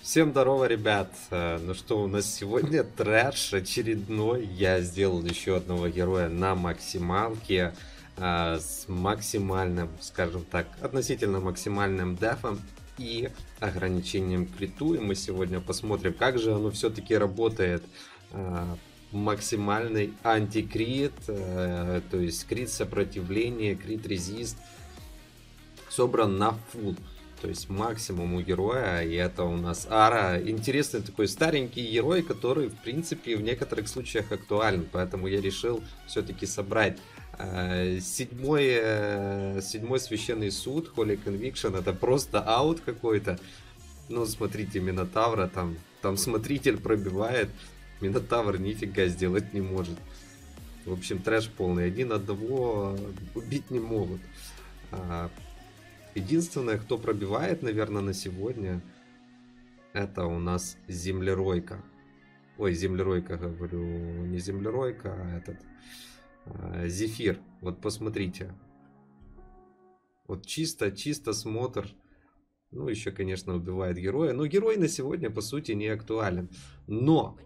Всем здорово, ребят! Ну что, у нас сегодня трэш очередной. Я сделал еще одного героя на максималке. С максимальным, скажем так, относительно максимальным дефом и ограничением к криту. И мы сегодня посмотрим, как же оно все-таки работает. Максимальный антикрит, то есть крит сопротивления, крит резист собран на фул. То есть максимум у героя, и это у нас Ара. Интересный такой старенький герой, который, в принципе, в некоторых случаях актуален. Поэтому я решил все-таки собрать седьмой священный суд, Holy Conviction. Это просто аут какой-то. Ну, смотрите, Минотавра, там смотритель пробивает. Минотавр нифига сделать не может. В общем, трэш полный. Один одного убить не могут. Единственное, кто пробивает, наверное, на сегодня, это у нас землеройка. Ой, землеройка, говорю, не землеройка, а этот Зефир. Вот посмотрите. Вот чисто смотр. Ну, еще, конечно, убивает героя. Но герой на сегодня, по сути, не актуален. Но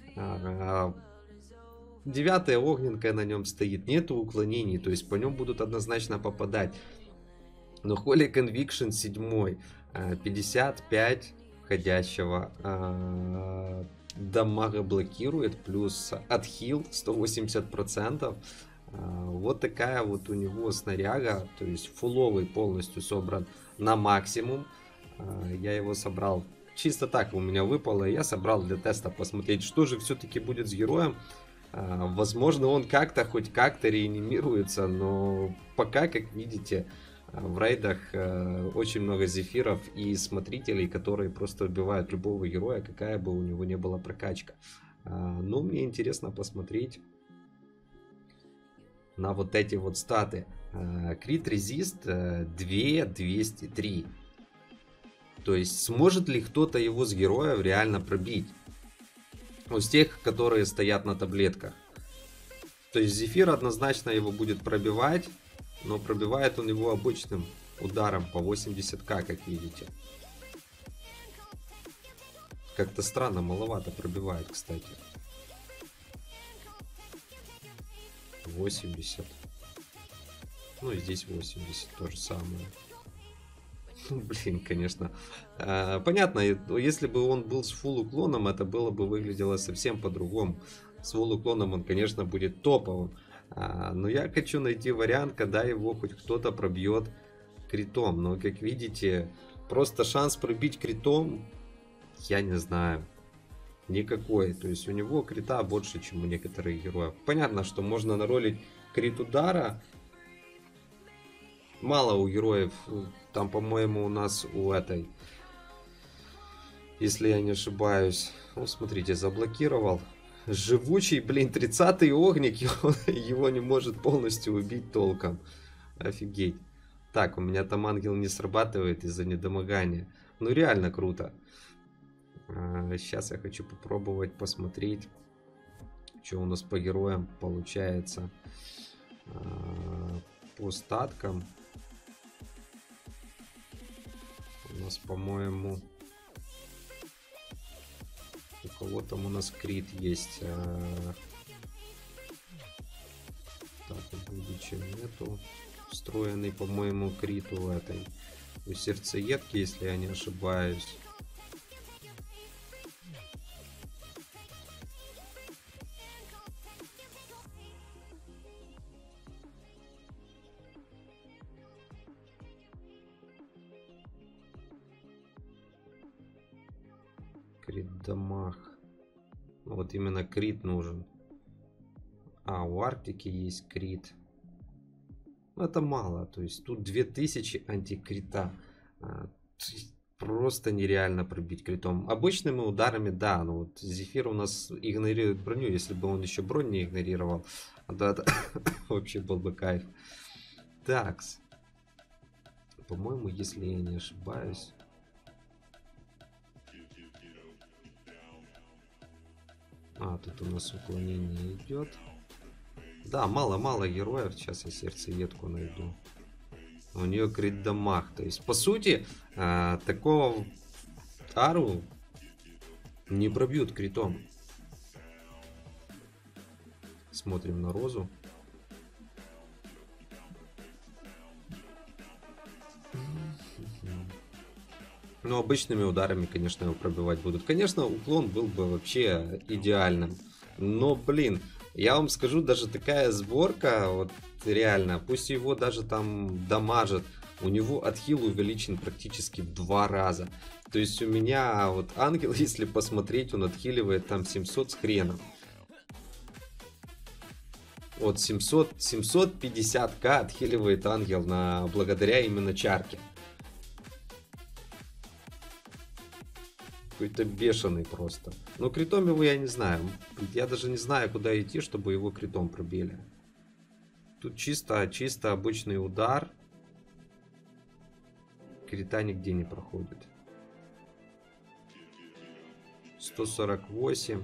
9-я огненная на нем стоит. Нету уклонений, то есть по нем будут однозначно попадать. Но Holy Conviction 7, 55 входящего дамага блокирует, плюс отхил 180%. Вот такая вот у него снаряга, то есть фуловый полностью собран на максимум. Я его собрал чисто так, у меня выпало, я собрал для теста посмотреть, что же все-таки будет с героем. Возможно, он как-то, хоть как-то реанимируется, но пока, как видите, в рейдах очень много зефиров и смотрителей, которые просто убивают любого героя, какая бы у него не была прокачка. Но мне интересно посмотреть на вот эти вот статы. Крит резист 2203. То есть сможет ли кто-то его с героев реально пробить? Из тех, которые стоят на таблетках. То есть зефир однозначно его будет пробивать. Но пробивает он его обычным ударом по 80к, как видите. Как-то странно, маловато пробивает, кстати. 80. Ну и здесь 80, то же самое. Блин, конечно. Понятно, если бы он был с фулл уклоном, это было бы выглядело совсем по-другому. С фулл уклоном он, конечно, будет топовым. Но я хочу найти вариант, когда его хоть кто-то пробьет критом. Но, как видите, просто шанс пробить критом, я не знаю, никакой. То есть у него крита больше, чем у некоторых героев. Понятно, что можно наролить крит удара. Мало у героев. Там, по-моему, у нас у этой, если я не ошибаюсь, ну, смотрите, заблокировал. Живучий, блин, 30-й огник, его не может полностью убить толком. Офигеть. Так, у меня там ангел не срабатывает из-за недомогания. Ну, реально круто. Сейчас я хочу попробовать посмотреть, что у нас по героям получается. По статкам. У нас, по-моему... У кого там у нас крит есть. Так, будучи нету. Встроенный, по-моему, крит у этой. У сердцеедки, если я не ошибаюсь. Крит дамаг. Вот именно крит нужен. У Арктики есть крит. Но это мало. То есть тут 2000 антикрита. Просто нереально пробить критом. Обычными ударами, да. Но вот Зефир у нас игнорирует броню. Если бы он еще бронь не игнорировал, да, это вообще был бы кайф. Такс. По-моему, если я не ошибаюсь... тут у нас уклонение идет. Да, мало героев. Сейчас я сердцеедку найду. У нее крит дамаг. То есть, по сути, такого Ару Не пробьют критом. Смотрим на Розу. Ну, обычными ударами, конечно, его пробивать будут. Конечно, уклон был бы вообще идеальным. Но, блин, я вам скажу, даже такая сборка, вот реально, пусть его даже там дамажат, у него отхил увеличен практически в 2 раза. То есть у меня вот ангел, если посмотреть, он отхиливает там 700 с хреном. Вот 750к отхиливает ангел благодаря именно чарке. Какой-то бешеный просто. Но критом его я не знаю. Я даже не знаю, куда идти, чтобы его критом пробили. Тут чисто обычный удар. Крита нигде не проходит. 148.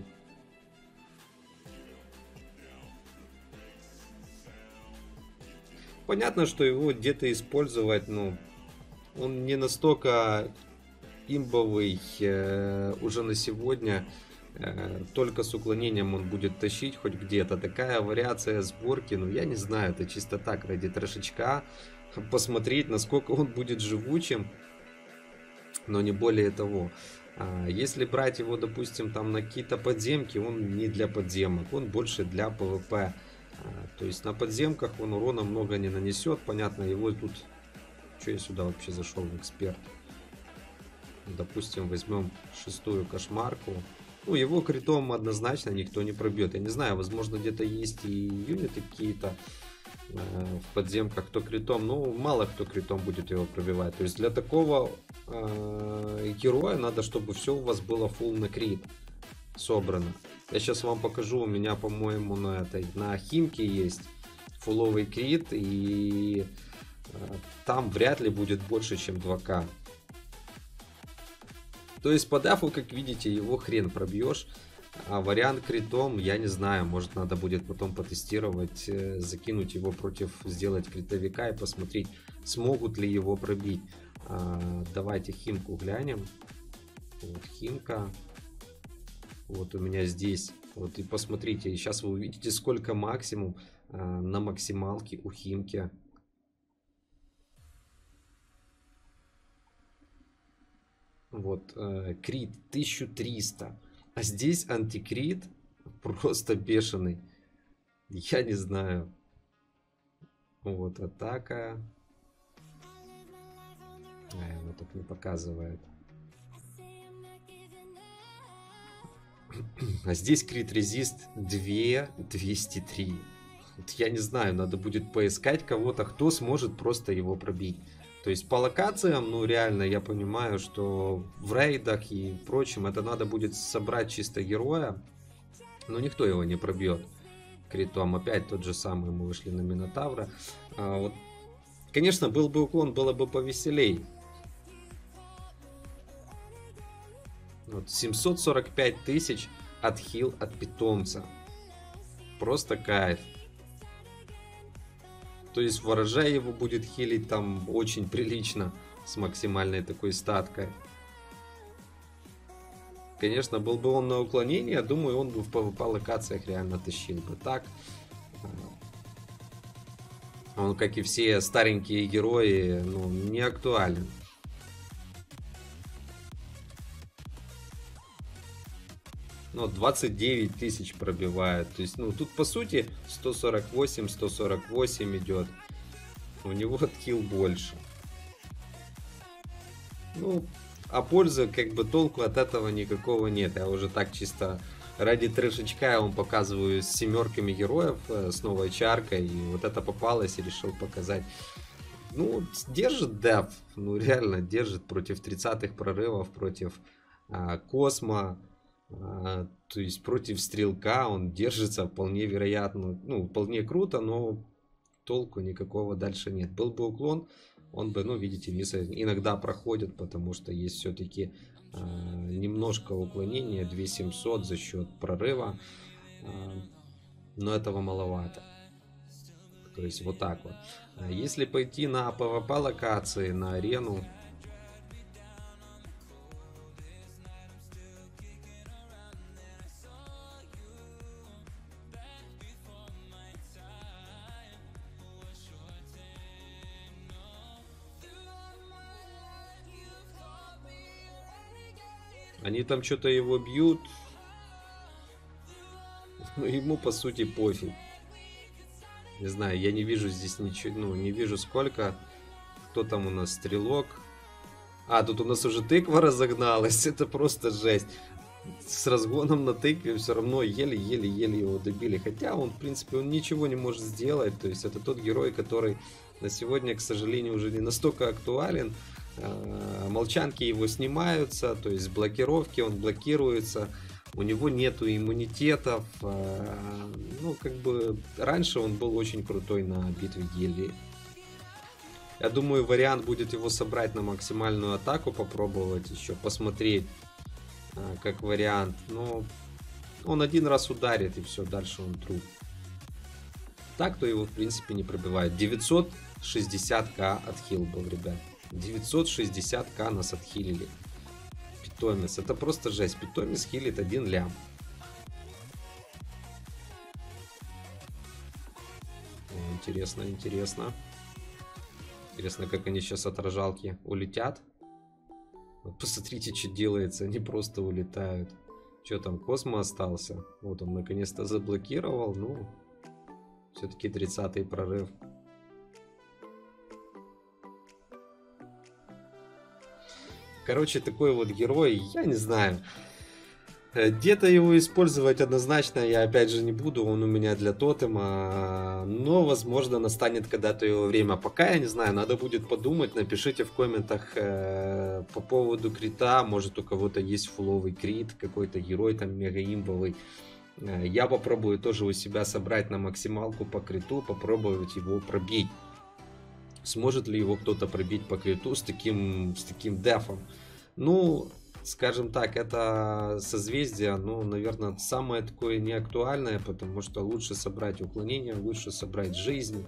Понятно, что его где-то использовать, ну, он не настолько имбовый уже на сегодня. Только с уклонением он будет тащить хоть где-то. Такая вариация сборки, ну я не знаю, это чисто так, ради трешечка. Посмотреть, насколько он будет живучим, но не более того. Если брать его, допустим, там на какие-то подземки, он не для подземок, он больше для ПВП. То есть на подземках он урона много не нанесет. Понятно, его тут... Что я сюда вообще зашел в эксперт? Допустим, возьмем 6-ю кошмарку. Ну, его критом однозначно никто не пробьет. Я не знаю, возможно, где-то есть и юниты какие-то в подземках, кто критом. Но мало кто критом будет его пробивать. То есть для такого героя надо, чтобы все у вас было full на крит собрано. Я сейчас вам покажу. У меня, по-моему, на химке есть фуловый крит. И там вряд ли будет больше, чем 2К. То есть по дафу, как видите, его хрен пробьешь. А вариант критом, я не знаю, может надо будет потом потестировать, закинуть его против, сделать критовика и посмотреть, смогут ли его пробить. Давайте химку глянем. Вот химка. Вот у меня здесь. Вот и посмотрите, и сейчас вы увидите, сколько максимум на максималке у химки. Вот, крит 1300. А здесь антикрит просто бешеный. Я не знаю. Вот, атака. Она так не показывает. А здесь крит резист 2203. Вот я не знаю, надо будет поискать кого-то, кто сможет просто его пробить. То есть по локациям, ну реально, я понимаю, что в рейдах и прочем это надо будет собрать чисто героя. Но никто его не пробьет критом. Опять тот же самый, мы вышли на Минотавра. Вот. Конечно, был бы уклон, было бы повеселей. Вот, 745 тысяч отхил от питомца. Просто кайф. То есть ворожай его будет хилить там очень прилично. С максимальной такой статкой. Конечно, был бы он на уклонение, думаю, он бы в PvP локациях реально тащил бы. Так, он, как и все старенькие герои, ну, не актуален. Ну, 29 тысяч пробивает. То есть, ну, тут по сути 148 идет. У него отхил больше. Ну, а пользы, как бы, толку от этого никакого нет. Я уже так чисто ради трешечка я вам показываю с 7 героев, с новой чаркой. И вот это попалось и решил показать. Ну, держит деф. Ну, реально держит против 30-х прорывов, против Космо. То есть против стрелка он держится вполне вероятно, ну, вполне круто, но толку никакого дальше нет. Был бы уклон, он бы, ну, видите, миссы иногда проходят, потому что есть все-таки немножко уклонения, 2700 за счет прорыва, но этого маловато. То есть вот так вот. Если пойти на PvP локации, на арену, Они там что-то его бьют. Ну, ему, по сути, пофиг. Не знаю, я не вижу здесь ничего, ну, не вижу сколько. Кто там у нас? Стрелок. А, тут у нас уже тыква разогналась. Это просто жесть. С разгоном на тыкве все равно еле-еле-еле его добили. Хотя он, в принципе, он ничего не может сделать. То есть это тот герой, который на сегодня, к сожалению, уже не настолько актуален. Молчанки его снимаются, то есть блокировки, он блокируется. У него нету иммунитетов. Ну, как бы, раньше он был очень крутой на битве гильдии. Я думаю, вариант будет его собрать на максимальную атаку, попробовать еще, посмотреть, как вариант. Но он один раз ударит, и все, дальше он труп. Так-то его, в принципе, не пробивает. 960к отхил был, ребят. 960к нас отхилили. Питомец. Это просто жесть. Питомец хилит 1 лям. Интересно, интересно. Интересно, как они сейчас отражалки улетят. Вот посмотрите, что делается. Они просто улетают. Что там, Космо остался? Вот он наконец-то заблокировал. Ну, все-таки 30-й прорыв. Короче, такой вот герой, я не знаю. Где-то его использовать однозначно я опять же не буду, он у меня для тотема, но возможно настанет когда-то его время. Пока я не знаю, надо будет подумать, напишите в комментах по поводу крита, может у кого-то есть фуловый крит, какой-то герой там мега имбовый. Я попробую тоже у себя собрать на максималку по криту, попробовать его пробить. Сможет ли его кто-то пробить по криту с таким дефом? Ну, скажем так, это созвездие, ну, наверное, самое такое неактуальное, потому что лучше собрать уклонение, лучше собрать жизнь.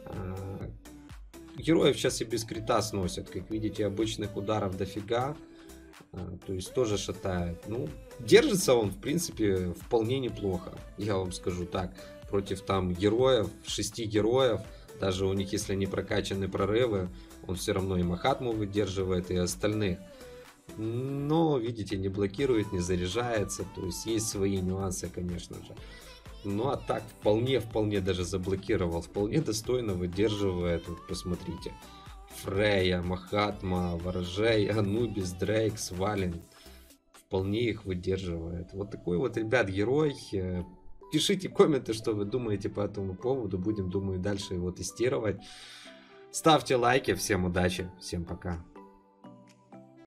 Героев сейчас и без крита сносят, как видите, обычных ударов дофига, то есть тоже шатает. Ну, держится он, в принципе, вполне неплохо, я вам скажу так, против там героев, 6 героев. Даже у них, если не прокачаны прорывы, он все равно и Махатму выдерживает, и остальных. Но, видите, не блокирует, не заряжается. То есть есть свои нюансы, конечно же. Ну а так вполне даже заблокировал. Вполне достойно выдерживает. Вот посмотрите. Фрея, Махатма, Ворожей, Анубис, Дрейк, Свален. Вполне их выдерживает. Вот такой вот, ребят, герой. Пишите комменты, что вы думаете по этому поводу. Будем, думаю, дальше его тестировать. Ставьте лайки. Всем удачи. Всем пока.